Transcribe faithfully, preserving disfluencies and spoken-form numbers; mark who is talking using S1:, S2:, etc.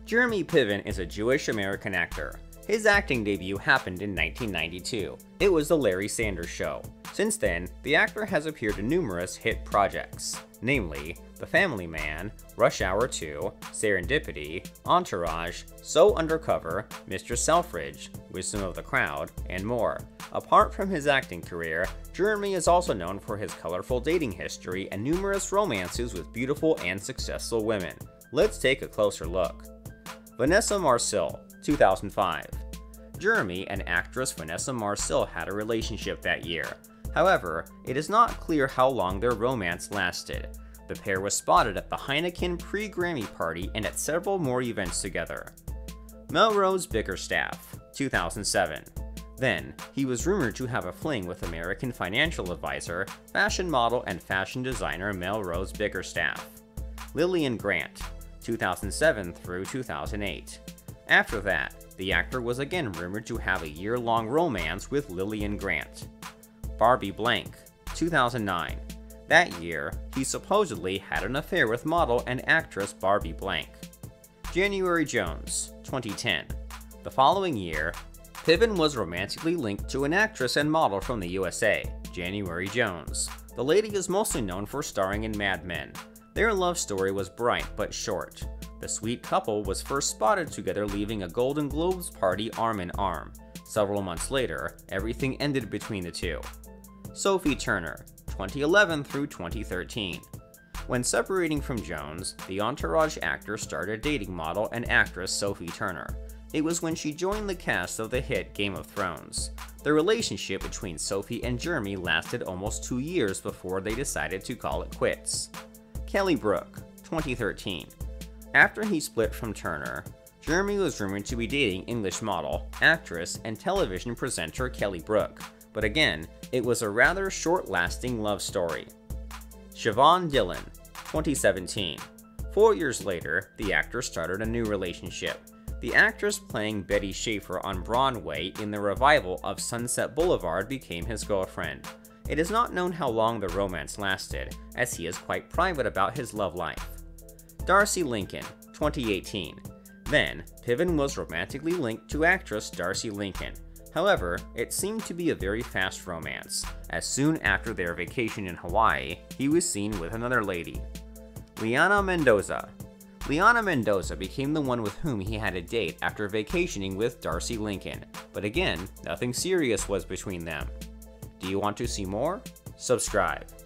S1: Jeremy Piven is a Jewish-American actor. His acting debut happened in nineteen ninety-two. It was The Larry Sanders Show. Since then, the actor has appeared in numerous hit projects, namely The Family Man, Rush Hour two, Serendipity, Entourage, So Undercover, Mister Selfridge, Wisdom of the Crowd, and more. Apart from his acting career, Jeremy is also known for his colorful dating history and numerous romances with beautiful and successful women. Let's take a closer look. Vanessa Marcil, two thousand five. Jeremy and actress Vanessa Marcil had a relationship that year. However, it is not clear how long their romance lasted. The pair was spotted at the Heineken pre-Grammy party and at several more events together. Melrose Bickerstaff, two thousand seven. Then, he was rumored to have a fling with American financial advisor, fashion model, and fashion designer Melrose Bickerstaff. Lillian Grant, two thousand seven through two thousand eight. After that, the actor was again rumored to have a year-long romance with Lillian Grant. Barbie Blank, two thousand nine. That year, he supposedly had an affair with model and actress Barbie Blank. January Jones, twenty ten. The following year, Piven was romantically linked to an actress and model from the U S A, January Jones. The lady is mostly known for starring in Mad Men. Their love story was bright but short. The sweet couple was first spotted together leaving a Golden Globes party arm in arm. Several months later, everything ended between the two. Sophie Turner, twenty eleven through twenty thirteen. When separating from Jones, the Entourage actor started dating model and actress Sophie Turner. It was when she joined the cast of the hit Game of Thrones. The relationship between Sophie and Jeremy lasted almost two years before they decided to call it quits. Kelly Brook, twenty thirteen. After he split from Turner, Jeremy was rumored to be dating English model, actress, and television presenter Kelly Brook, but again, it was a rather short-lasting love story. Siobhan Dillon, twenty seventeen. Four years later, the actor started a new relationship. The actress playing Betty Schaefer on Broadway in the revival of Sunset Boulevard became his girlfriend. It is not known how long the romance lasted, as he is quite private about his love life. Darcy Lincoln, twenty eighteen. Then, Piven was romantically linked to actress Darcy Lincoln. However, it seemed to be a very fast romance, as soon after their vacation in Hawaii, he was seen with another lady. Liana Mendoza. Liana Mendoza became the one with whom he had a date after vacationing with Darcy Lincoln, but again, nothing serious was between them. Do you want to see more? Subscribe.